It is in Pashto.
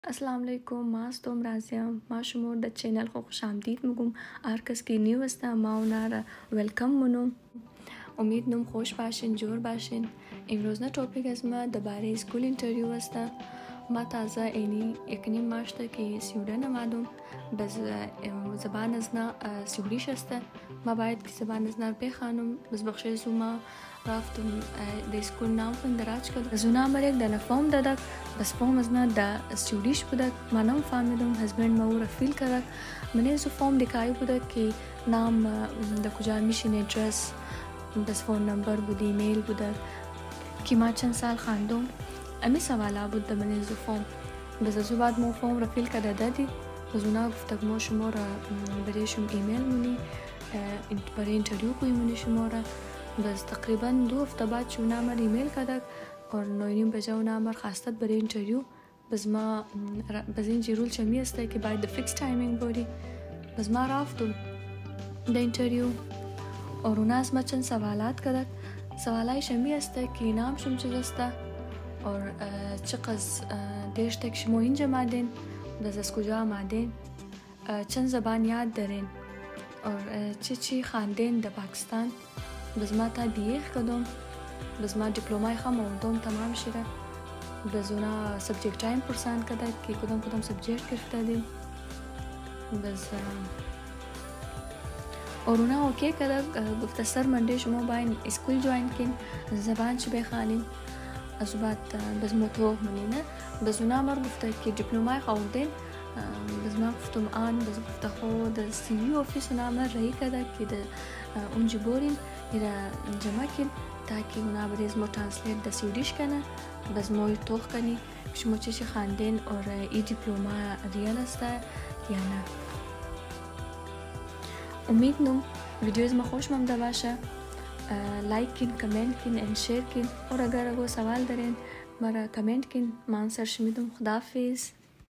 अस्सलाम वालेकुम ماستم راضیم ما شما در چینل خوش آمدید میگم هر کس که نیو است ما اونا را ویلکم منم امید نم خوش باشین جور باشین امروز نه توپیک از ما درباره اسکول اینترویو است ما تازه اینی یکنیم ماشته که سیودن آمدم بز زبان از نه سیوریش است ما باید که زبان از نه بخوانم بز بخشی ما رفتم د اسکول نام اندراج کرد زونا مرگ د نفهم دادک بس فهم از نه د سیوریش بودک منم فهمیدم هزبند ما او را فیل کرد منه زو فهم دکایی بودک که نام د کجا میشین ادرس بس فون نمبر بود ایمیل بودک که ما چند سال خواندم امی سوالا بود د منه زو فهم بس از بعد ما فهم را فیل کرده دادی زونا گفتک ما شما را برایشم ایمیل منی برای انترویو کوی منی شما را بس تقریبا 2 هفته بعد شو نامر ایمیل کردک اور 9 بجه و نامر خواستد برای انترویو بس ما بس این رول چمی است که باید فیکس تایمینگ بودی بس ما رفتم د انترویو اور اونا از ما چند سوالات کردک سوالای شمی است که نام شم چیز است اور چقدر دیش تک شما اینجا مادین بس از کجا آمدین چند زبان یاد دارین اور چی خواندین در پاکستان بس ما تا بیخ کدوم بس ما دیپلمای خام آوردم تمام شده بس اونا سبجکت های پرسان کرده که کدوم سبجکت گرفته دیم بس اور اونا اوکی کرده گفته سر منده شما باید اسکول جوین کن زبان چی بخوانین از بعد بس موتوه منینه بس اونا مر گفته که دیپلمای خواردین بس ما گفتم آن بس گفته خود سی وی آفیس اونا مر رایی کرده که اونجا بورین ایرا جمع کن تاکه اونا بریز مو ترانسلیت دا سیودیش کنه بس موی توخ کنی شما چیشی خواندین اور ای دیپلوما ریال است یا نه امید نم ویدیو از ما خوش ممده باشه لایک کن کمنت کن and شیر کن اور اگر اگه سوال دارین مرا کمنت کن من سرش میدم خداحافظ